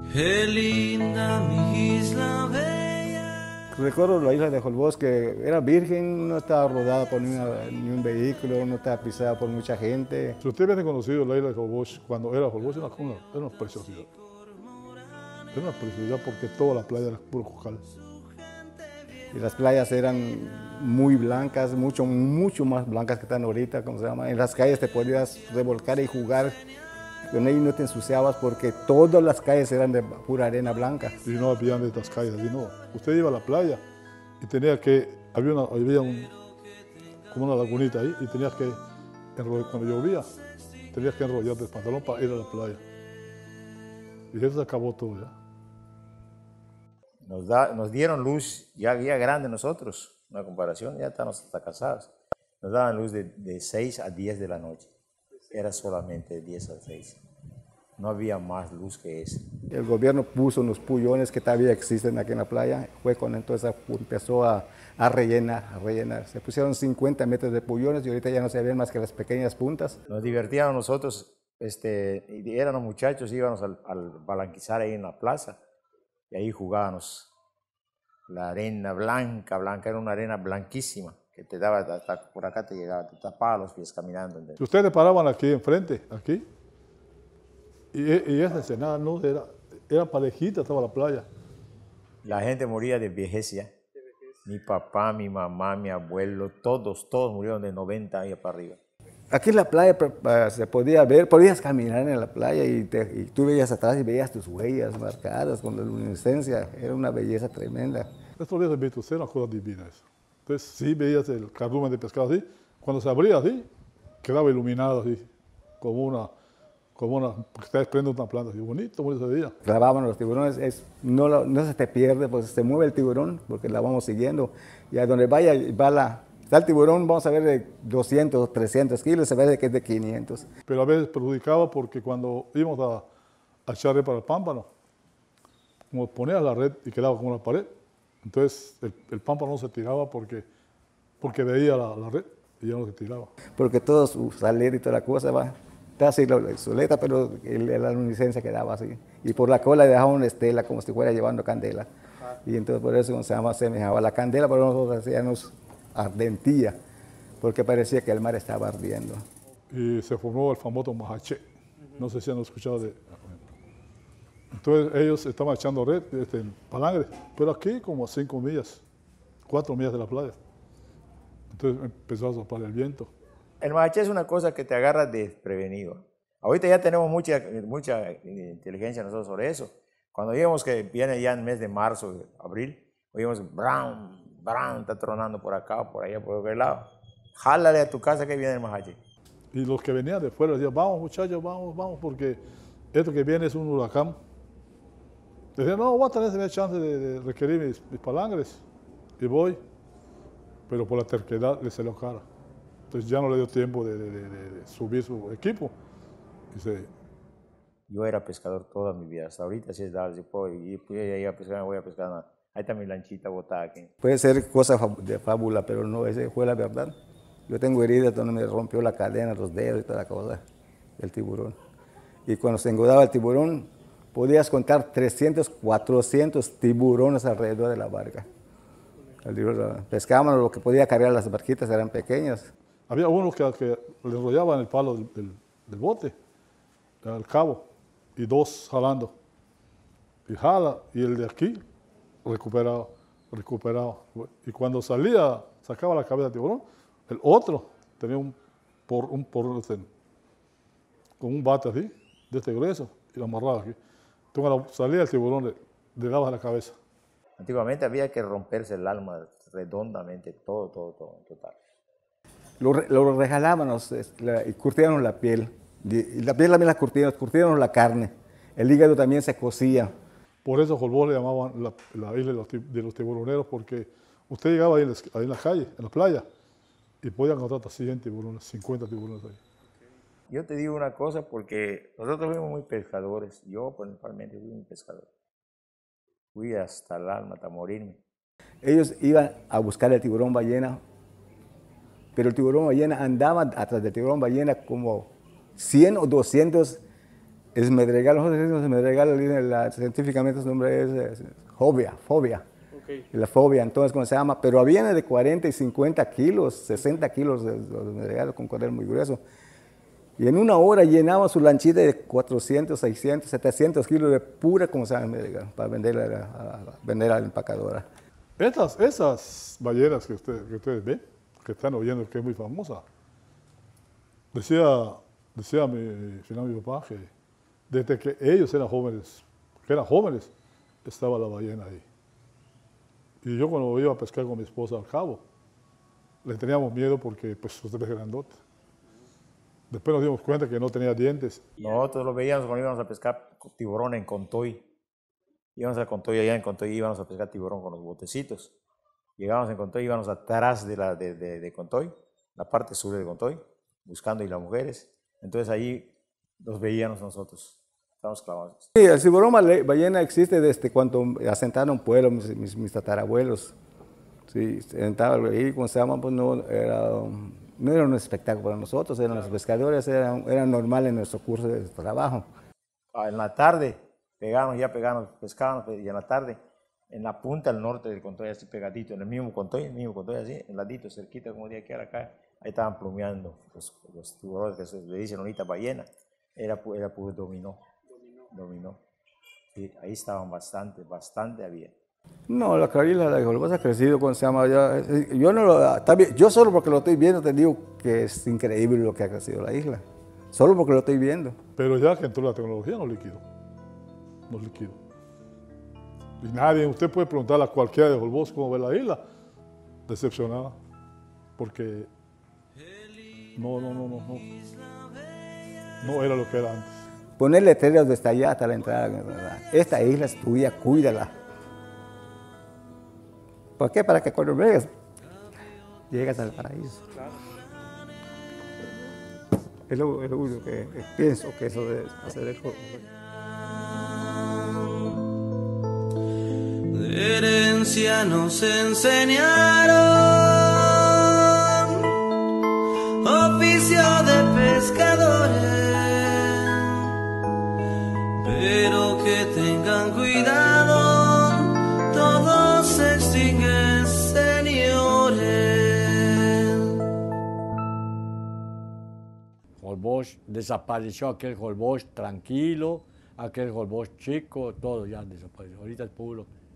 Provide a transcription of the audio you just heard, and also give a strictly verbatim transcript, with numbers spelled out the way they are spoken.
Qué linda mi isla bella. Recuerdo la isla de Holbox que era virgen, no estaba rodada por ni, una, ni un vehículo, no estaba pisada por mucha gente. Si ustedes hubiesen conocido la isla de Holbox cuando era Holbox, era una, era una preciosidad. Era una preciosidad porque toda la playa era puro cocal. Y las playas eran muy blancas, mucho, mucho más blancas que están ahorita, ¿cómo se llama? En las calles te podías revolcar y jugar, con ellos no te ensuciabas porque todas las calles eran de pura arena blanca. Y no había de estas calles, así no. Usted iba a la playa y tenía que, había, una, había un, como una lagunita ahí y tenías que, enrollar, cuando llovía, tenías que enrollarte el pantalón para ir a la playa. Y eso se acabó todo ya. Nos, da, nos dieron luz ya, ya grande nosotros, una comparación, ya estamos hasta casados. Nos daban luz de, de seis a diez de la noche. Era solamente de diez a seis. No había más luz que eso. El gobierno puso unos pullones que todavía existen aquí en la playa. Fue cuando entonces empezó a, a rellenar, a rellenar. Se pusieron cincuenta metros de pullones y ahorita ya no se ven más que las pequeñas puntas. Nos divertíamos nosotros, este, éramos muchachos, íbamos al, al balanquizar ahí en la plaza. Y ahí jugábamos. La arena blanca, blanca, era una arena blanquísima, que te daba, hasta por acá te llegaba, te tapaba los pies caminando. Si ustedes paraban aquí enfrente, aquí, y, y esa ensenada no era, era parejita, estaba la playa. La gente moría de vejez ya. Mi papá, mi mamá, mi abuelo, todos, todos murieron de noventa años para arriba. Aquí en la playa se podía ver, podías caminar en la playa y, te, y tú veías atrás y veías tus huellas marcadas con la luminiscencia. Era una belleza tremenda. Estos días he visto, era una cosa divina eso. Entonces sí veías el cardumen de pescado así, cuando se abría así, quedaba iluminado así, como una, como una, porque está desprendiendo una planta así, bonito, bonito se veía. Clavaban los tiburones, es, no, lo, no se te pierde, pues se mueve el tiburón, porque la vamos siguiendo. Y a donde vaya, va la... Está el tiburón, vamos a ver de doscientos, trescientos kilos, se ve que es de quinientos. Pero a veces perjudicaba porque cuando íbamos a, a echar red para el pámpano, como ponías la red y quedaba como una pared, entonces el, el pámpano no se tiraba porque, porque veía la, la red y ya no se tiraba. Porque todo su salir y toda la cosa va, está así la soleta, pero el, la luminiscencia quedaba así. Y por la cola dejaba una estela como si fuera llevando candela. Y entonces por eso se llama semejaba la candela, pero nosotros hacíamos ardentía, porque parecía que el mar estaba ardiendo. Y se formó el famoso majaché. No sé si han escuchado de... Entonces ellos estaban echando red, este, palangre, pero aquí como a cinco millas, cuatro millas de la playa. Entonces empezó a soplar el viento. El majaché es una cosa que te agarra desprevenido. Ahorita ya tenemos mucha, mucha inteligencia nosotros sobre eso. Cuando vimos que viene ya en el mes de marzo, abril, oímos brown, brown, está tronando por acá, por allá, por aquel lado. Jálale a tu casa que viene el majaché. Y los que venían de fuera decían, vamos muchachos, vamos, vamos, porque esto que viene es un huracán. Decían, no, voy a tener esa chance de, de requerir mis, mis palangres. Y voy, pero por la terquedad le salió cara. Entonces ya no le dio tiempo de, de, de, de subir su equipo. Y se... Yo era pescador toda mi vida, hasta ahorita sí es dar, si puedo ir, ir a pescar, no voy a pescar nada. Ahí está mi lanchita botada aquí. Puede ser cosa de fábula, pero no, esa fue la verdad. Yo tengo heridas donde me rompió la cadena, los dedos y toda la cosa del tiburón. Y cuando se engodaba el tiburón, podías contar trescientos, cuatrocientos tiburones alrededor de la barca. Pescábamos lo que podía cargar las barquitas, eran pequeñas. Había unos que, que le enrollaban el palo del, del, del bote, al cabo, y dos jalando. Y jala, y el de aquí recuperado, recuperado. Y cuando salía, sacaba la cabeza del tiburón, el otro tenía un por un por con un bate así, de este grueso, y lo amarraba aquí. Entonces cuando salía el tiburón, le, le dabas la cabeza. Antiguamente había que romperse el alma redondamente, todo, todo, todo, total. Lo, lo rejalábamos y curtíamos la piel. Y la piel también la curtíamos, curtíamos la carne. El hígado también se cocía. Por eso Holbox le llamaban la, la isla de los, de los tiburoneros, porque usted llegaba ahí en, ahí en la calle, en la playa, y podía encontrar hasta cien tiburones, cincuenta tiburones ahí. Yo te digo una cosa, porque nosotros fuimos muy pescadores. Yo principalmente fui un pescador. Fui hasta el alma, hasta morirme. Ellos iban a buscar el tiburón ballena, pero el tiburón ballena andaba atrás del tiburón ballena como cien o doscientos Es medregal, nosotros decimos medregal, la, científicamente su nombre es, es fobia, fobia. Okay. La fobia, entonces, ¿cómo se llama? Pero viene de cuarenta y cincuenta kilos, sesenta kilos de, de medregal con cordel muy grueso. Y en una hora llenaba su lanchita de cuatrocientos, seiscientos, setecientos kilos de pura, como se llama, medregal, para vender a, a, a, vender a la empacadora. Esas, esas ballenas que, usted, que ustedes ven, que están oyendo, que es muy famosa, decía, decía mi, mi papá que desde que ellos eran jóvenes, que eran jóvenes, estaba la ballena ahí. Y yo cuando iba a pescar con mi esposa al cabo, le teníamos miedo porque pues usted es grandote. Después nos dimos cuenta que no tenía dientes. Nosotros lo veíamos cuando íbamos a pescar tiburón en Contoy. Íbamos a Contoy, allá en Contoy íbamos a pescar tiburón con los botecitos. Llegábamos en Contoy, íbamos atrás de, la, de, de, de Contoy, la parte sur de Contoy, buscando y las mujeres. Entonces ahí los veíamos nosotros. Estamos clavados. Sí, el tiburón ballena existe desde cuando asentaron pueblos, mis, mis, mis tatarabuelos. Sí, asentaban ahí, como se llama, pues no era, no era un espectáculo para nosotros, eran los pescadores, eran, eran normales en nuestro curso de trabajo. Ah, en la tarde, pegábamos, ya pegábamos, pescábamos, y en la tarde, en la punta al norte del Contoy, así pegadito, en el mismo Contoy, el mismo Contoy, así, en ladito, cerquita, como de aquí a acá, ahí estaban plumeando los, los tiburones que se le dicen ahorita ballena, era, era puro dominó. Dominó. Sí, ahí estaban bastante, bastante había. No, la carila de Golbos ha crecido, cuando se llama, ya, yo no lo, también, yo solo porque lo estoy viendo te digo que es increíble lo que ha crecido la isla, solo porque lo estoy viendo. Pero ya que entró la tecnología, no liquidó, no liquidó. Y nadie, usted puede preguntarle a cualquiera de Golbos cómo ve la isla, decepcionada, porque no, no, no, no, no, no era lo que era antes. Poner letreros desde allá hasta la entrada. Esta isla es tuya, cuídala. ¿Por qué? Para que cuando vengas, llegas al paraíso. Claro. Es lo, es lo único que pienso que eso debe hacer el juego. De herencia nos enseñaron oficio de pescadores. Pero que tengan cuidado, todo se extingue, señores. Golbos desapareció, aquel Golbos tranquilo, aquel Golbos chico, todo ya desapareció. Ahorita es puro